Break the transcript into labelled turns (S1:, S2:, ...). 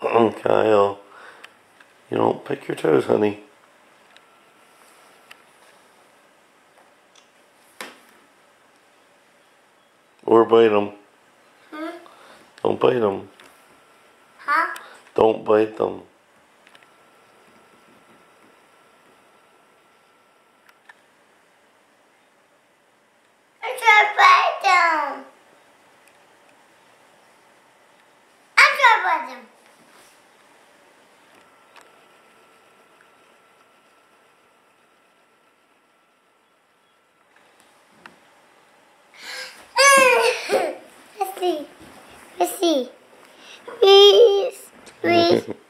S1: Kyle, you don't pick your toes, honey. Or bite them. Don't bite them.
S2: Huh?
S1: Don't bite them.
S2: I'm trying to bite them. I'm trying to bite them. Let's see. Let's see. Please. Please.